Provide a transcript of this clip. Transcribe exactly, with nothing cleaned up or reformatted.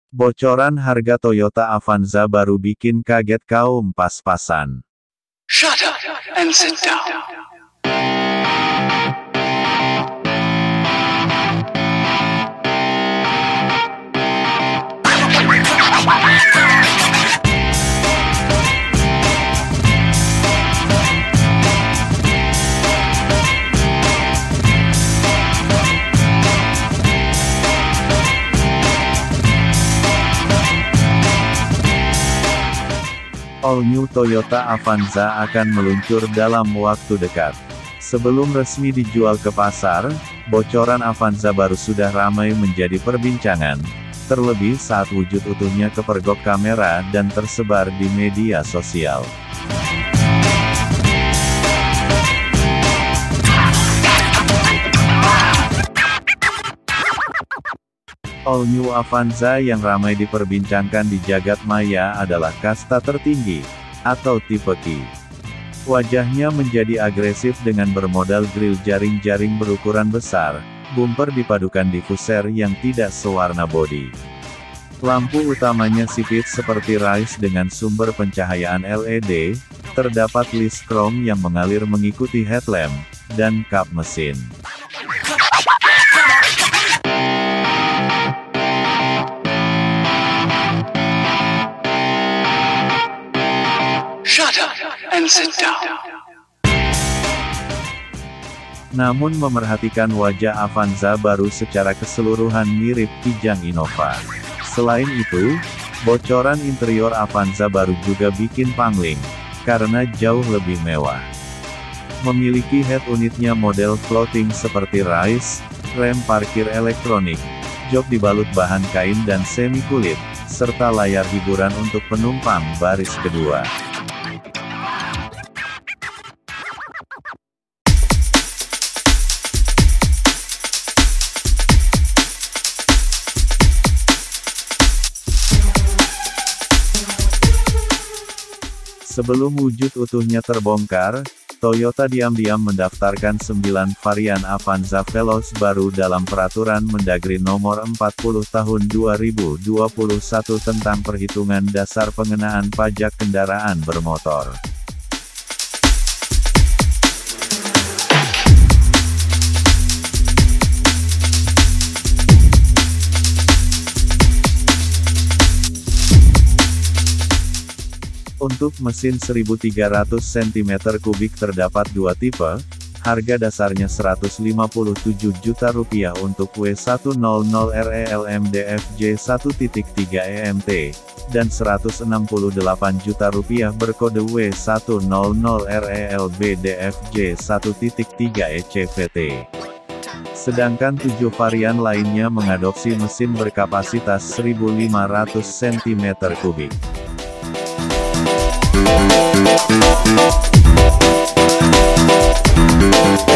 Bocoran harga Toyota Avanza baru bikin kaget kaum pas-pasan. Shut up and sit down. All new Toyota Avanza akan meluncur dalam waktu dekat. Sebelum resmi dijual ke pasar, bocoran Avanza baru sudah ramai menjadi perbincangan, terlebih saat wujud utuhnya kepergok kamera dan tersebar di media sosial. All new Avanza yang ramai diperbincangkan di jagat maya adalah kasta tertinggi, atau tipe Q. Wajahnya menjadi agresif dengan bermodal grill jaring-jaring berukuran besar, bumper dipadukan diffuser yang tidak sewarna bodi. Lampu utamanya sipit seperti Rise dengan sumber pencahayaan L E D, terdapat list chrome yang mengalir mengikuti headlamp, dan kap mesin. Shut up and sit down. Namun memerhatikan wajah Avanza baru secara keseluruhan mirip Kijang Innova. Selain itu, bocoran interior Avanza baru juga bikin pangling, karena jauh lebih mewah. Memiliki head unitnya model floating seperti Rise, rem parkir elektronik, jok dibalut bahan kain dan semi kulit, serta layar hiburan untuk penumpang baris kedua. Sebelum wujud utuhnya terbongkar, Toyota diam-diam mendaftarkan sembilan varian Avanza Veloz baru dalam Peraturan Mendagri Nomor empat puluh Tahun dua ribu dua puluh satu tentang perhitungan dasar pengenaan pajak kendaraan bermotor. Untuk mesin seribu tiga ratus sentimeter kubik terdapat dua tipe, harga dasarnya seratus lima puluh tujuh juta rupiah untuk W seratus R E L M D F J satu titik tiga E M T, dan seratus enam puluh delapan juta rupiah berkode W seratus R E L B D F J satu titik tiga E C V T. Sedangkan tujuh varian lainnya mengadopsi mesin berkapasitas seribu lima ratus sentimeter kubik. We'll be right back.